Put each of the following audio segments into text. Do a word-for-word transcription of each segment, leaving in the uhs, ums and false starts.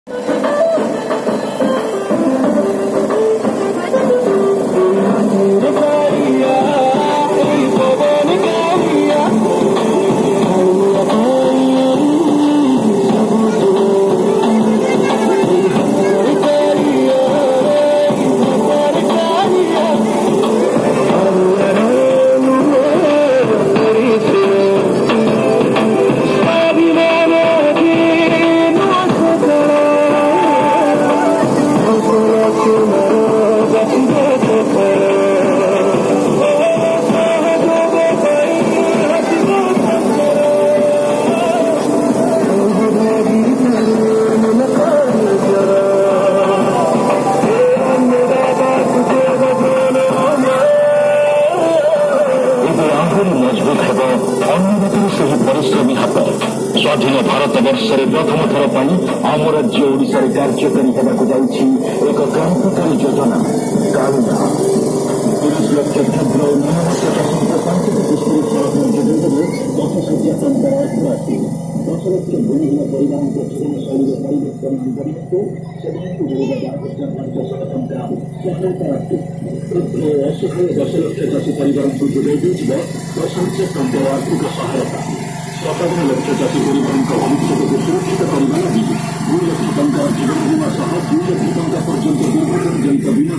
स्वाधीन भारत वर्ष में प्रथम थर पर आम राज्य ओडिशा रे कार्यकारी होगा जाऊँगी एक क्रांतिकारी योजना कारुणा तीस लक्ष क्षुद्र और नियमित चाषी पांचटी पुष्पी सरकार योजनाରେ दस हଜାର टଙ୍କା ରାଶି दस लक्ष भूमिहीन परिवार जीवन शैली परिवर्तन କରିବାକୁ ସେମାନଙ୍କୁ ମିଳିବ ବାର ହଜାର ପାଞ୍ଚଶହ ଟଙ୍କା ସହାୟତା ରାଶି ବୃଦ୍ଧ ଅସହାୟ ଦଶ ଲକ୍ଷ ଚାଷୀ ପରିବାରଙ୍କୁ ଯୋଗାଇ ଦିଆଯିବ ଦଶ ହଜାର ଟଙ୍କାର ଆର୍ଥିକ ସହାୟତା शताब्दी लक्ष चाषी परिवार भविष्य को सुरक्षित करने लगी दुई लक्ष टंका जीवन बीमा सह दुई लक्ष टंका पर्यंत दुर्घटना जनित बीमा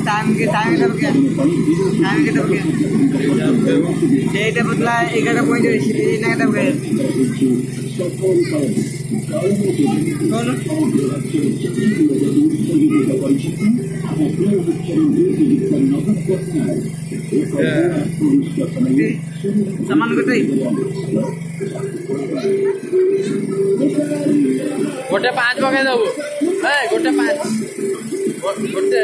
सामान गोटे गोटे पाँच पकई दबु गोटे पाँच गोटे